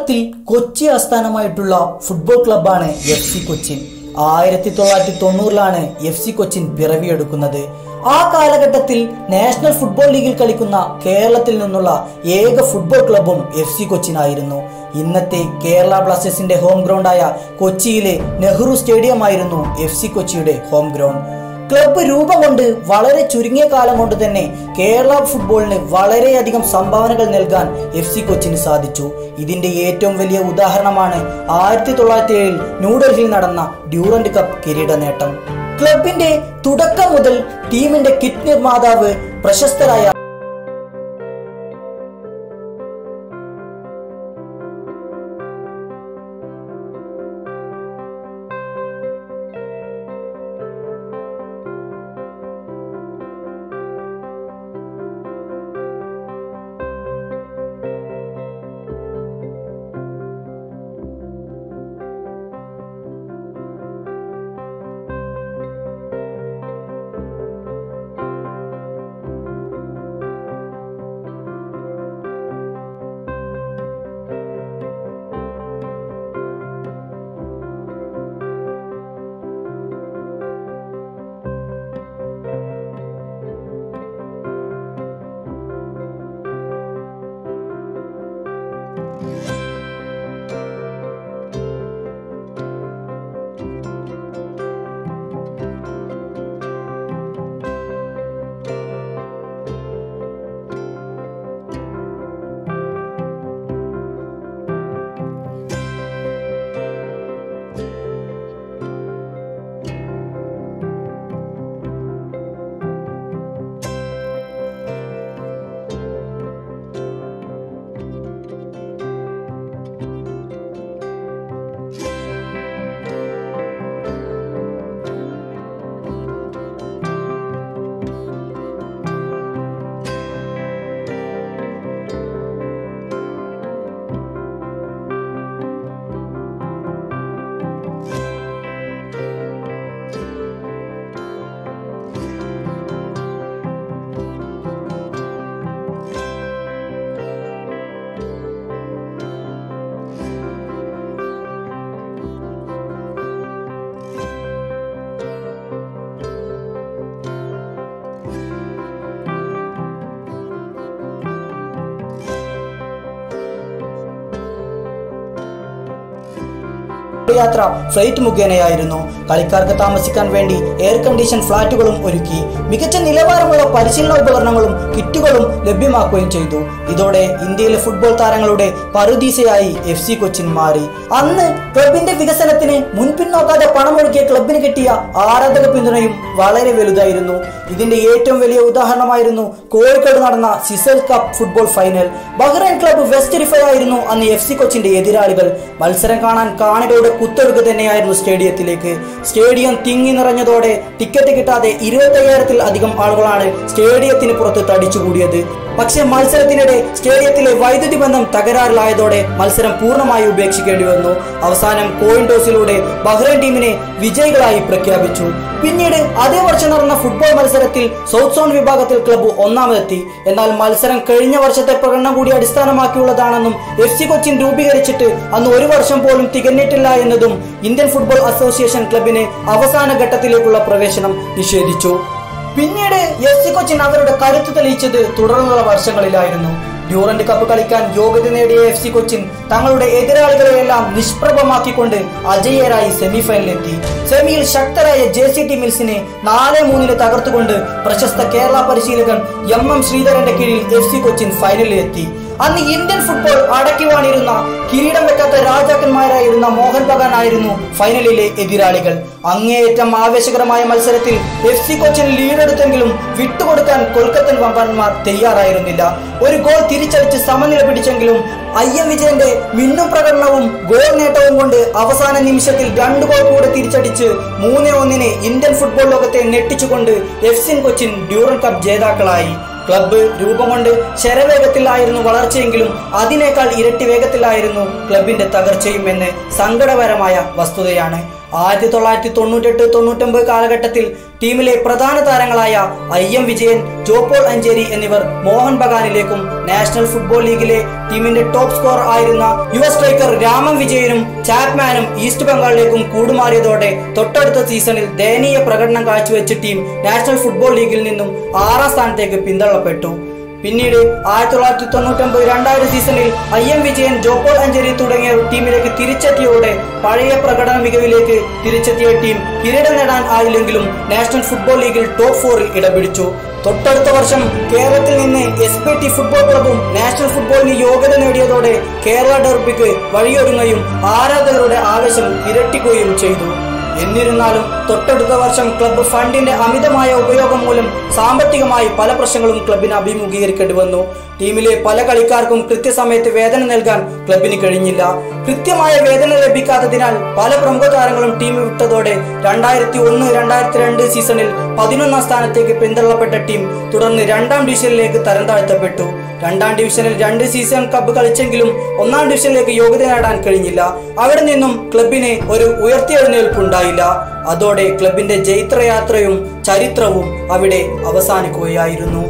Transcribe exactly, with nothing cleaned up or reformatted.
കേരളത്തിൽ കൊച്ചി ആസ്ഥാനമായിട്ടുള്ള ഫുട്ബോൾ ക്ലബ്ബാണ് എഫ് സി കൊച്ചിൻ. ആയിരത്തി തൊള്ളായിരത്തി തൊണ്ണൂറിലാണ് എഫ് സി കൊച്ചിൻ പിറവിയെടുക്കുന്നത്. ആ കാലഘട്ടത്തിൽ നാഷണൽ ഫുട്ബോൾ ലീഗിൽ കളിക്കുന്ന കേരളത്തിൽ നിന്നുള്ള ഏക ഫുട്ബോൾ ക്ലബ്ബും എഫ് സി കൊച്ചിൻ ആയിരുന്നു. ഇന്നത്തെ കേരള ബ്ലാസ്റ്റേഴ്സിന്റെ ഹോം ഗ്രൗണ്ടായ കൊച്ചിയിലെ നെഹ്റു സ്റ്റേഡിയം ആയിരുന്നു എഫ് സി കൊച്ചിയുടെ ഹോം ഗ്രൗണ്ട്. ക്ലബ്ബ് രൂപം കൊണ്ട് വളരെ ചുരുങ്ങിയ കാലം കൊണ്ട് തന്നെ കേരള ഫുട്ബോളിന് വളരെയധികം സംഭാവനകൾ നൽകാൻ എഫ് സി കൊച്ചിന് സാധിച്ചു. ഇതിന്റെ ഏറ്റവും വലിയ ഉദാഹരണമാണ് ആയിരത്തി തൊള്ളായിരത്തി ഏഴിൽ ന്യൂഡൽഹിയിൽ നടന്ന ഡ്യൂറന്റ് കപ്പ് കിരീട നേട്ടം. ക്ലബിന്റെ തുടക്കം മുതൽ ടീമിന്റെ കിറ്റ് നിർമ്മാതാവ് പ്രശസ്തരായ യാത്ര ഫ്ലൈറ്റ് മുഖേനയായിരുന്നു. കളിക്കാർക്ക് താമസിക്കാൻ വേണ്ടി എയർ കണ്ടീഷൻ ഫ്ളാറ്റുകളും ഒരുക്കി. മികച്ച നിലവാരമുള്ള പരിശീലന ഉപകരണങ്ങളും കിറ്റുകളും ലഭ്യമാക്കുകയും ചെയ്തു. ഇതോടെ ഇന്ത്യയിലെ ഫുട്ബോൾ താരങ്ങളുടെ പറുദീസയായി എഫ് സി കൊച്ചിൻ മാറി. അന്ന് ക്ലബിന്റെ വികസനത്തിന് മുൻപിന്നോക്കാതെ പണമൊഴുക്കിയ ക്ലബിന് കിട്ടിയ ആരാധക പിന്തുണയും വളരെ വലുതായിരുന്നു. ഇതിന്റെ ഏറ്റവും വലിയ ഉദാഹരണമായിരുന്നു കോഴിക്കോട് നടന്ന Sisal cup football final. Bahrain club West Riffa ആയിരുന്നു അന്ന് എഫ് സി കൊച്ചിന്റെ എതിരാളികൾ. മത്സരം കാണാൻ കാണികളുടെ കുത്തൊഴുക്ക് തന്നെയായിരുന്നു സ്റ്റേഡിയത്തിലേക്ക്. സ്റ്റേഡിയം തിങ്ങി നിറഞ്ഞതോടെ ടിക്കറ്റ് കിട്ടാതെ ഇരുപത്തി അയ്യായിരത്തിൽ അധികം ആളുകളാണ് സ്റ്റേഡിയത്തിന് പുറത്ത് തടിച്ചുകൂടിയത്. പക്ഷെ മത്സരത്തിനിടെ സ്റ്റേഡിയത്തിലെ വൈദ്യുതി ബന്ധം തകരാറിലായതോടെ മത്സരം പൂർണ്ണമായി ഉപേക്ഷിക്കേണ്ടി വന്നു. അവസാനം കോയിൻ ടോസിലൂടെ ബഹ്റൈൻ ടീമിനെ വിജയികളായി പ്രഖ്യാപിച്ചു. പിന്നീട് അതേ വർഷം നടന്ന ഫുട്ബോൾ മത്സരത്തിൽ സൗത്ത് സോൺ വിഭാഗത്തിൽ ക്ലബ്ബ് ഒന്നാമതെത്തി. എന്നാൽ മത്സരം കഴിഞ്ഞ വർഷത്തെ പ്രകടനം കൂടി അടിസ്ഥാനമാക്കിയുള്ളതാണെന്നും എഫ് സി കൊച്ചിൻ രൂപീകരിച്ചിട്ട് അന്ന് ഒരു വർഷം പോലും തികഞ്ഞിട്ടില്ല എന്നതും ഇന്ത്യൻ ഫുട്ബോൾ അസോസിയേഷൻ ക്ലബിന് അവസാന ഘട്ടത്തിലേക്കുള്ള പ്രവേശനം നിഷേധിച്ചു. പിന്നീട് എഫ് സി കൊച്ചിൻ അവരുടെ കരുത്ത് തെളിയിച്ചത് തുടർന്നുള്ള വർഷങ്ങളിലായിരുന്നു. ഡ്യൂറന്റ് കപ്പ് കളിക്കാൻ യോഗ്യത നേടിയ എഫ് സി കൊച്ചിൻ തങ്ങളുടെ എതിരാളികളെയെല്ലാം നിഷ്പ്രഭമാക്കിക്കൊണ്ട് അജയ്യരായി സെമിഫൈനലിലെത്തി. സെമിയിൽ ശക്തരായ ജെ സി ടി മിൽസിനെ നാല് മൂന്നിന് തകർത്തുകൊണ്ട് പ്രശസ്ത കേരള പരിശീലകൻ എം എം ശ്രീധരന്റെ കീഴിൽ എഫ് സി കൊച്ചിൻ ഫൈനലിലെത്തി. അന്ന് ഇന്ത്യൻ ഫുട്ബോൾ അടക്കി വാണിരുന്ന കിരീടം വെക്കാത്ത രാജാക്കന്മാരായിരുന്ന മോഹൻ ബഗാൻ ആയിരുന്നു ഫൈനലിലെ എതിരാളികൾ. അങ്ങേയറ്റം ആവേശകരമായ മത്സരത്തിൽ എഫ് സി കൊച്ചിൻ ലീഡെടുത്തെങ്കിലും വിട്ടുകൊടുക്കാൻ കൊൽക്കത്തൻ വമ്പന്മാർ തയ്യാറായിരുന്നില്ല. ഒരു ഗോൾ തിരിച്ചടിച്ച് സമനില പിടിച്ചെങ്കിലും ഐ എം വിജയന്റെ മിന്നും പ്രകടനവും ഗോൾ നേട്ടവും കൊണ്ട് അവസാന നിമിഷത്തിൽ രണ്ടു ഗോൾ കൂടെ തിരിച്ചടിച്ച് മൂന്ന് ഒന്നിന് ഇന്ത്യൻ ഫുട്ബോൾ ലോകത്തെ ഞെട്ടിച്ചുകൊണ്ട് F C Cochin Durand cup ജേതാക്കളായി. ക്ലബ്ബ് രൂപം കൊണ്ട് ശരവേഗത്തിലായിരുന്നു വളർച്ചയെങ്കിലും അതിനേക്കാൾ ഇരട്ടി വേഗത്തിലായിരുന്നു ക്ലബിന്റെ തകർച്ചയും എന്ന് സങ്കടകരമായ വസ്തുതയാണ്. ആയിരത്തി തൊള്ളായിരത്തി തൊണ്ണൂറ്റെട്ട് തൊണ്ണൂറ്റൊമ്പത് കാലഘട്ടത്തിൽ ടീമിലെ പ്രധാന താരങ്ങളായ ഐ എം വിജയൻ, ജോപോൾ അഞ്ചേരി എന്നിവർ മോഹൻ ബഗാനിലേക്കും നാഷണൽ ഫുട്ബോൾ ലീഗിലെ ടീമിന്റെ ടോപ്പ് സ്കോറർ ആയിരുന്ന യുവ സ്ട്രൈക്കർ രാമൻ വിജയനും ചാപ്മാനും ഈസ്റ്റ് ബംഗാളിലേക്കും കൂടുമാറിയതോടെ തൊട്ടടുത്ത സീസണിൽ ദയനീയ പ്രകടനം കാഴ്ചവെച്ച ടീം നാഷണൽ ഫുട്ബോൾ ലീഗിൽ നിന്നും ആറാം സ്ഥാനത്തേക്ക് പിന്തള്ളപ്പെട്ടു. പിന്നീട് ആയിരത്തി തൊള്ളായിരത്തി തൊണ്ണൂറ്റൊമ്പത് രണ്ടായിരം സീസണിൽ ഐ എം വിജയൻ, ജോപോൾ അഞ്ചേരി തുടങ്ങിയ ടീമിലേക്ക് തിരിച്ചെത്തിയോടെ പഴയ പ്രകടന മികവിലേക്ക് തിരിച്ചെത്തിയ ടീം കിരീടം നേടാൻ ആയില്ലെങ്കിലും നാഷണൽ ഫുട്ബോൾ ലീഗിൽ ടോപ്പ് ഫോറിൽ ഇടപിടിച്ചു. തൊട്ടടുത്ത വർഷം കേരളത്തിൽ നിന്ന് എസ് പി ടി ഫുട്ബോൾ ക്ലബും നാഷണൽ ഫുട്ബോളിന് യോഗ്യത നേടിയതോടെ കേരള ഡെർബിക്ക് വഴിയൊരുങ്ങുകയും ആരാധകരുടെ ആവേശം ഇരട്ടിക്കുകയും ചെയ്തു. എന്നിരുന്നാലും തൊട്ടടുത്ത വർഷം ക്ലബ്ബ് ഫണ്ടിന്റെ അമിതമായ ഉപയോഗം മൂലം സാമ്പത്തികമായി പല പ്രശ്നങ്ങളും ക്ലബിന് അഭിമുഖീകരിക്കേണ്ടി വന്നു. ടീമിലെ പല കളിക്കാർക്കും കൃത്യസമയത്ത് വേതന നൽകാൻ ക്ലബിന് കഴിഞ്ഞില്ല. കൃത്യമായ വേതന ലഭിക്കാത്തതിനാൽ പല പ്രമുഖ താരങ്ങളും ടീം വിട്ടതോടെ രണ്ടായിരത്തി ഒന്ന് രണ്ടായിരത്തി രണ്ട് സീസണിൽ പതിനൊന്നാം സ്ഥാനത്തേക്ക് പിന്തള്ളപ്പെട്ട ടീം തുടർന്ന് രണ്ടാം ഡിവിഷനിലേക്ക് തരം താഴ്ത്തപ്പെട്ടു. രണ്ടാം ഡിവിഷനിൽ രണ്ട് സീസൺ കപ്പ് കളിച്ചെങ്കിലും ഒന്നാം ഡിവിഷനിലേക്ക് യോഗ്യത നേടാൻ കഴിഞ്ഞില്ല. അവിടെ നിന്നും ക്ലബിന് ഒരു ഉയർത്തിയെഴുന്നേൽപ്പുണ്ടായില്ല. അതോടെ ക്ലബിന്റെ ജൈത്രയാത്രയും ചരിത്രവും അവിടെ അവസാനിക്കുകയായിരുന്നു.